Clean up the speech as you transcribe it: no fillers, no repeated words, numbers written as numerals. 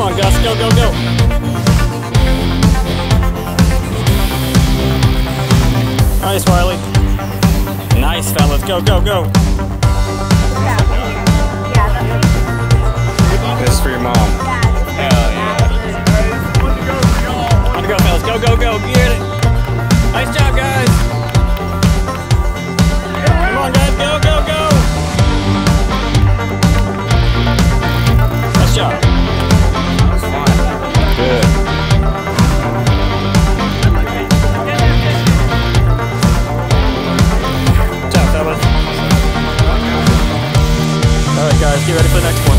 on, Gus. Go, go, go. Nice, Riley. Nice, fellas. Go, go, go. This is for your mom. Hell yeah. On the go, fellas. Go, go, go. Get it. Nice job, guys. Come on, guys. Go, go, go. Nice job. That was fun. Good. Good job, fellas. All right, guys. Get ready for the next one.